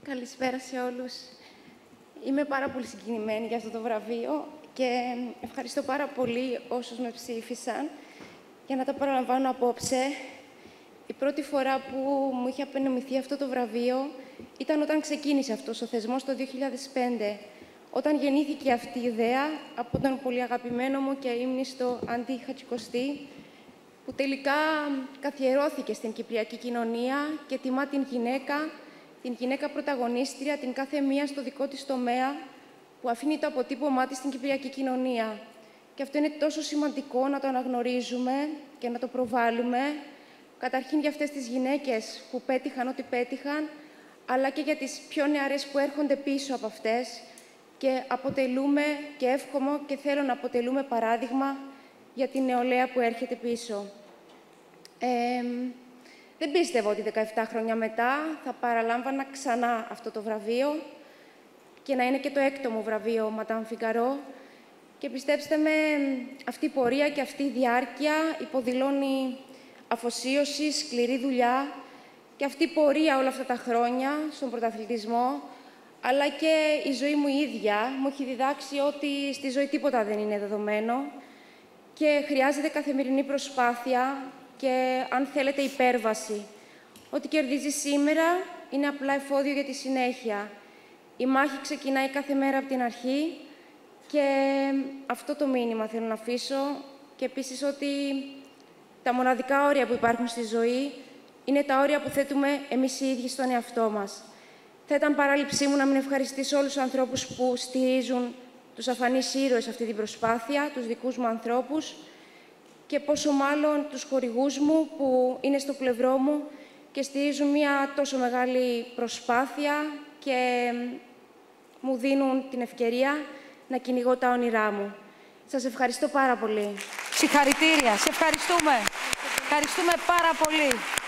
Καλησπέρα σε όλους. Είμαι πάρα πολύ συγκινημένη για αυτό το βραβείο και ευχαριστώ πάρα πολύ όσους με ψήφισαν για να τα παραλαμβάνω απόψε. Η πρώτη φορά που μου είχε απενεμηθεί αυτό το βραβείο ήταν όταν ξεκίνησε αυτός ο θεσμός το 2005, όταν γεννήθηκε αυτή η ιδέα από τον πολύ αγαπημένο μου και αείμνηστο Άντι Χατζικοστή, που τελικά καθιερώθηκε στην κυπριακή κοινωνία και τιμά την γυναίκα πρωταγωνίστρια, την κάθε μία στο δικό της τομέα, που αφήνει το αποτύπωμά της στην κυπριακή κοινωνία. Και αυτό είναι τόσο σημαντικό να το αναγνωρίζουμε και να το προβάλλουμε, καταρχήν για αυτές τις γυναίκες που πέτυχαν ό,τι πέτυχαν, αλλά και για τις πιο νεαρές που έρχονται πίσω από αυτές και αποτελούμε, και εύχομαι και θέλω να αποτελούμε παράδειγμα για την νεολαία που έρχεται πίσω. Δεν πίστευα ότι 17 χρόνια μετά θα παραλάμβανα ξανά αυτό το βραβείο και να είναι και το 6ο μου βραβείο Madame Figaro. Και πιστέψτε με, αυτή η πορεία και αυτή η διάρκεια υποδηλώνει αφοσίωση, σκληρή δουλειά και αυτή η πορεία όλα αυτά τα χρόνια στον πρωταθλητισμό, αλλά και η ζωή μου ίδια μου έχει διδάξει ότι στη ζωή τίποτα δεν είναι δεδομένο και χρειάζεται καθημερινή προσπάθεια και, αν θέλετε, υπέρβαση. Ό,τι κερδίζει σήμερα είναι απλά εφόδιο για τη συνέχεια. Η μάχη ξεκινάει κάθε μέρα από την αρχή και αυτό το μήνυμα θέλω να αφήσω, και επίσης ότι τα μοναδικά όρια που υπάρχουν στη ζωή είναι τα όρια που θέτουμε εμείς οι ίδιοι στον εαυτό μας. Θα ήταν παράληψή μου να μην ευχαριστήσω όλους τους ανθρώπους που στηρίζουν τους αφανείς ήρωες σε αυτή την προσπάθεια, τους δικούς μου ανθρώπους, και πόσο μάλλον τους χορηγούς μου που είναι στο πλευρό μου και στηρίζουν μια τόσο μεγάλη προσπάθεια και μου δίνουν την ευκαιρία να κυνηγώ τα όνειρά μου. Σας ευχαριστώ πάρα πολύ. Συγχαρητήρια. Σε ευχαριστούμε. Ευχαριστούμε πάρα πολύ.